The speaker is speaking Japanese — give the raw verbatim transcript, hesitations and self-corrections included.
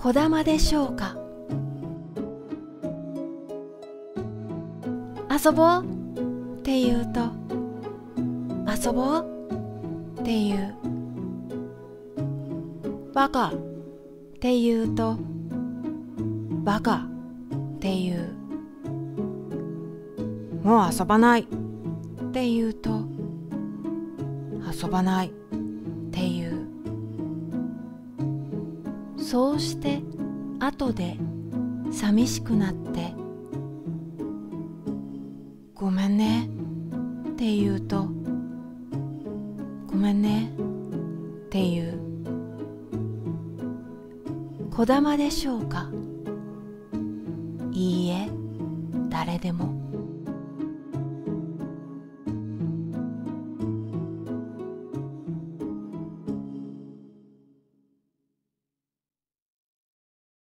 こだまでしょうか。遊ぼうって言うと、遊ぼうって言う。バカって言うと、バカって言う。もう遊ばないって言うと、遊ばないって言う。そうして後で寂しくなってごめんねって言うと、ごめんねって言う。こだまでしょうか。いいえ、誰でも。